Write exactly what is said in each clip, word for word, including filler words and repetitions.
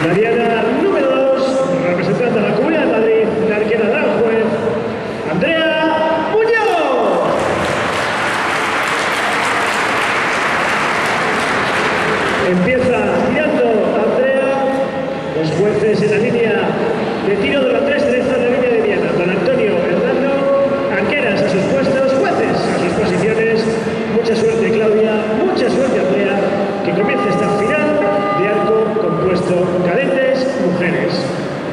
La diana número dos, representando a la Comunidad de Madrid, la arquera de Aranjuez, Andrea Muñoz. Empieza tirando Andrea, los jueces en la línea de tiro de la tres derecha en la línea de diana. Don Antonio Hernando, arqueras a sus puestos, jueces a sus posiciones. Mucha suerte, Claudia, mucha suerte, Andrea, que comience esta final de arco compuesto cadetes mujeres.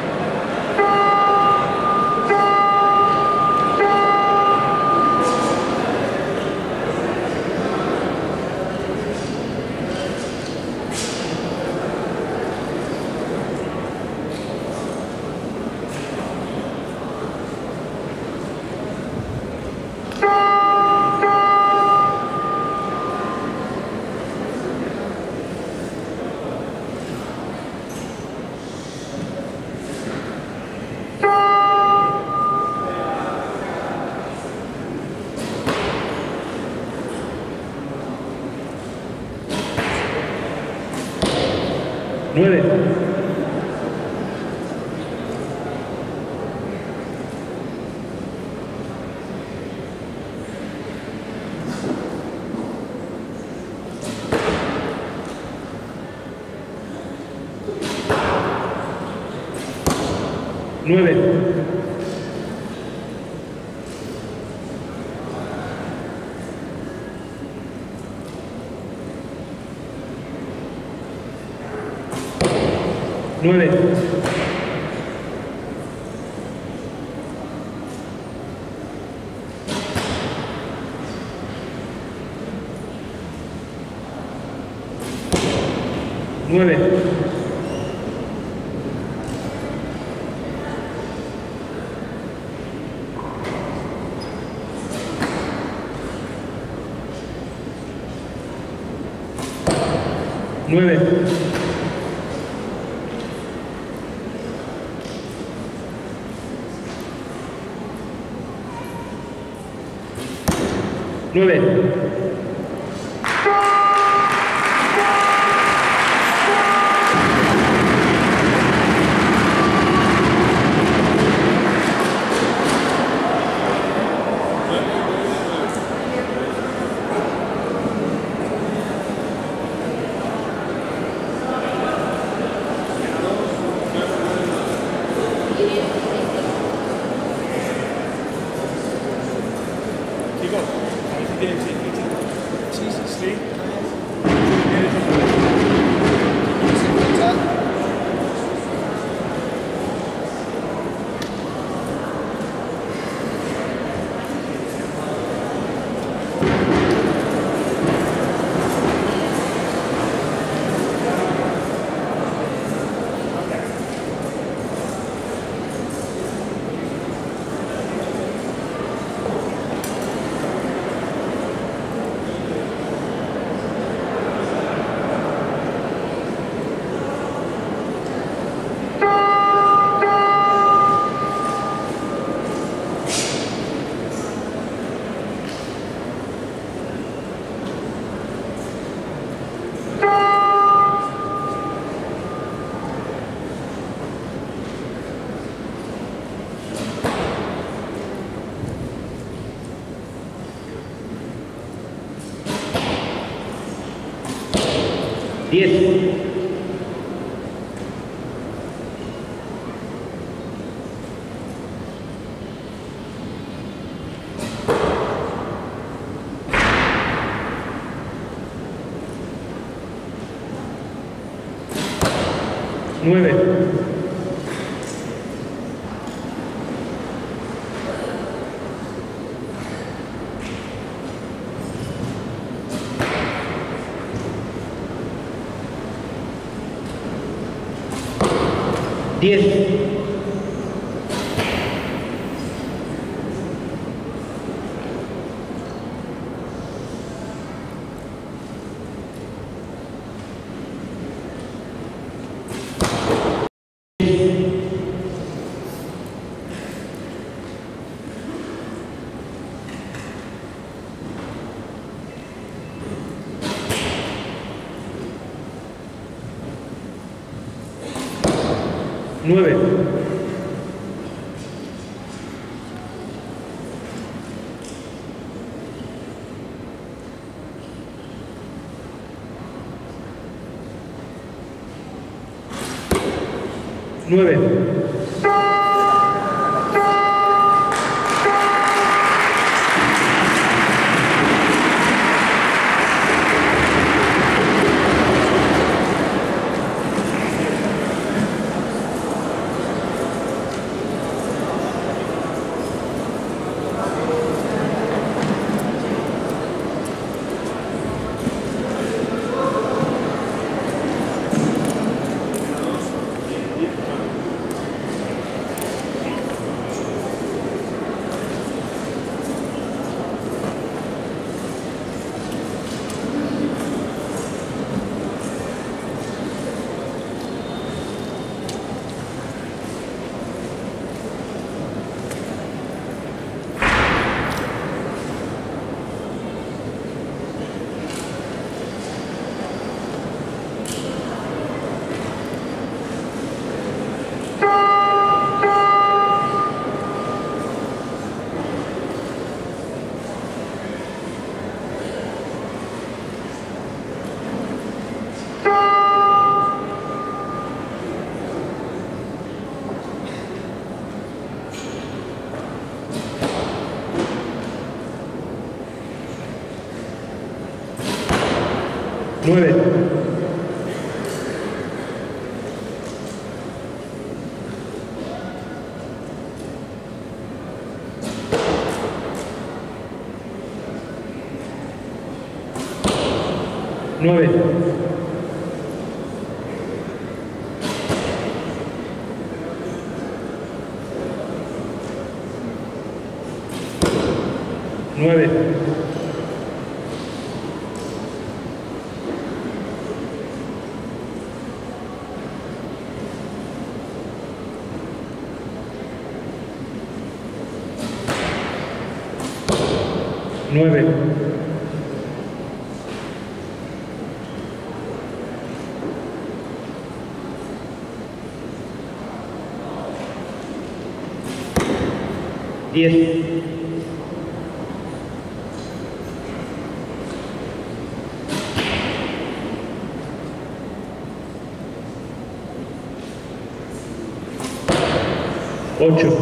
Nueve. Nueve. Nueve. Nueve. Nueve. Nueve. Diez. Nueve. Diez. nueve. nueve. nueve. nueve. nueve. nueve. diez. ocho.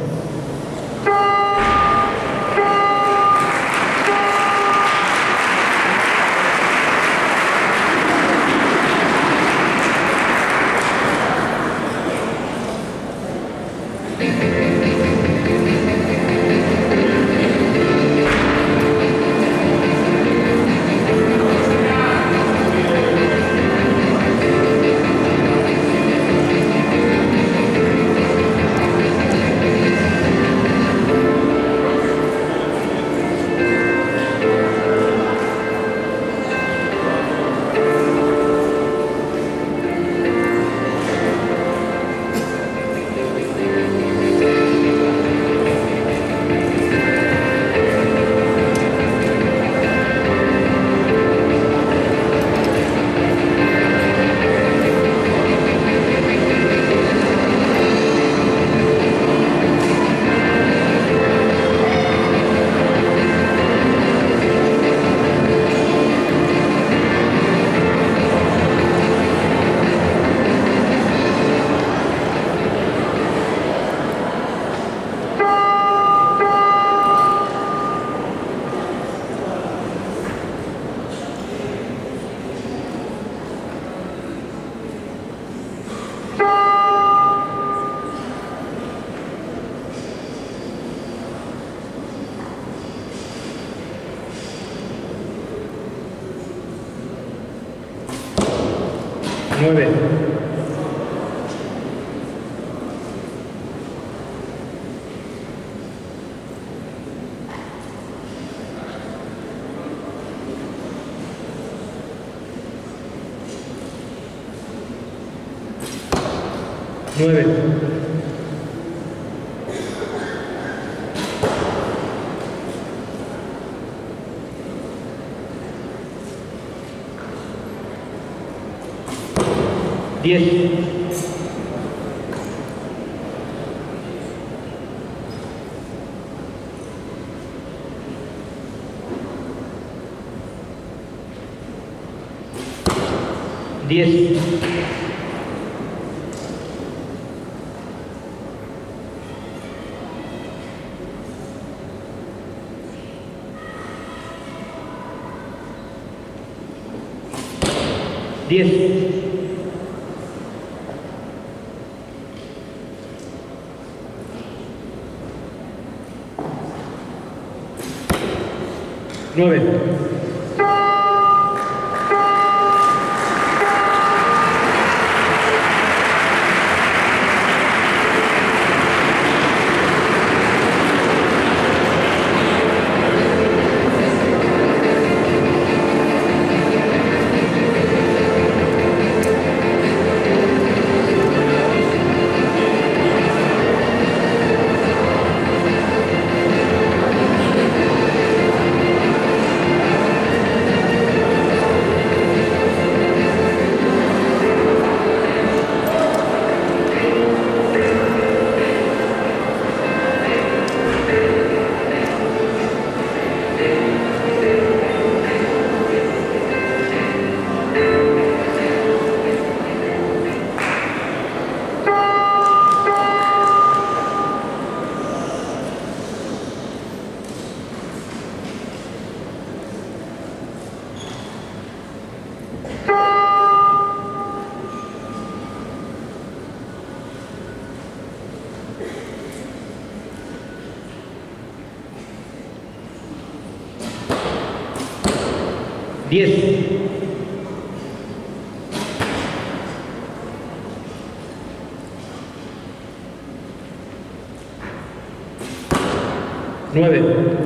nueve. nueve. diez. diez. diez. nueve. diez. nueve.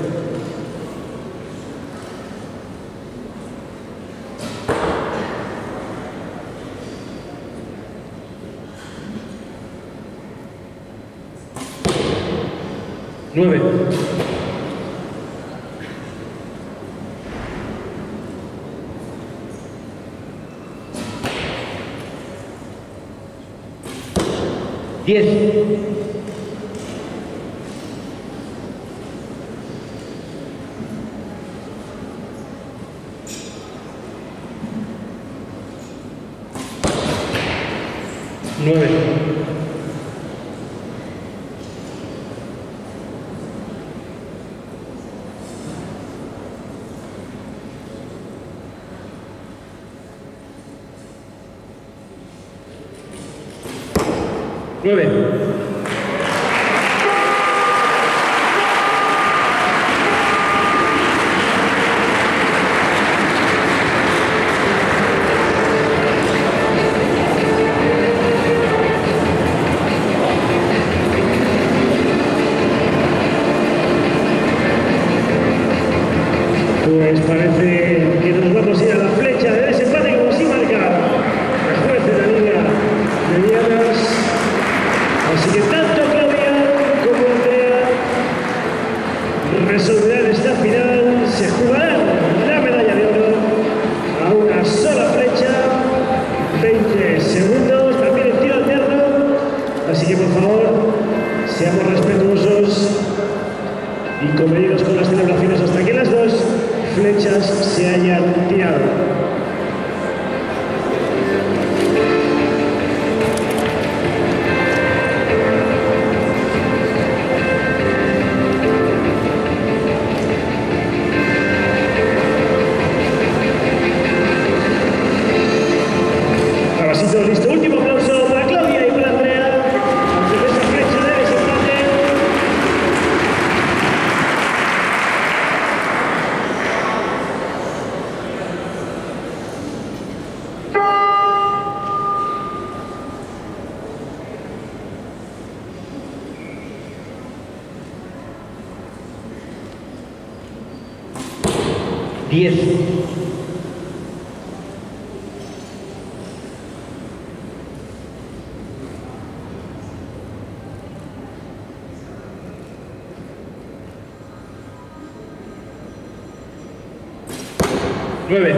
nueve. diez. nueve. nueve. Pues parece que nos vamos a ir a la flecha de desempate como así marca el juez de la Liga de Vianas. Así que tanto Claudia como Andrea resolverán esta final, se jugarán la medalla de oro a una sola flecha, veinte segundos, también el tiro alterno, así que por favor seamos respetuosos y comedidos con las celebraciones hasta que las dos flechas se hayan tirado. Abasito, listo. Último aplauso para Claudia y para Andrea antes de esa flecha de desempate. diez. nueve.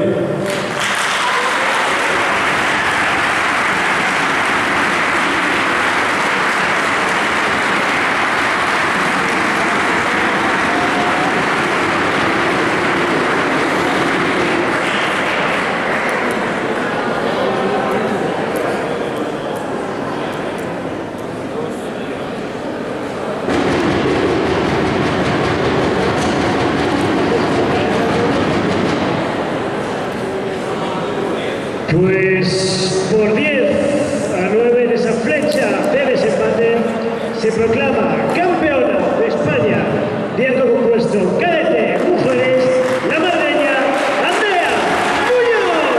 por diez a nueve en esa flecha de desempate, se proclama campeona de España de alto compuesto cadete mujeres, la madrileña Andrea Muñoz.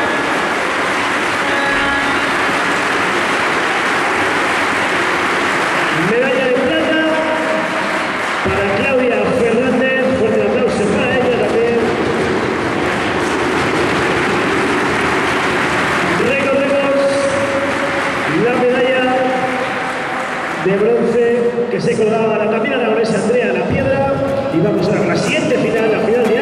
Medalla de plata para Claudia Fernández, fuerte aplauso para ella también. Recordemos la medalla de bronce que se colgaba la también aragonesa Andrea La Piedra, y vamos a la siguiente final, la final de